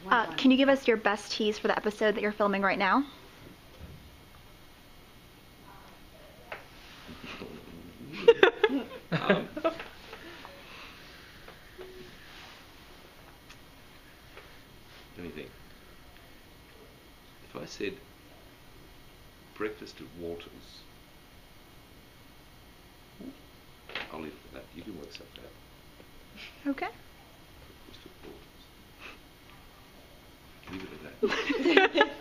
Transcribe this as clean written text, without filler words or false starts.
Can you give us your best tease for the episode that you're filming right now? Let me think. If I said breakfast at Walters, I'll leave it at that. You can work something out. Okay. Breakfast at Walters. Leave it at that.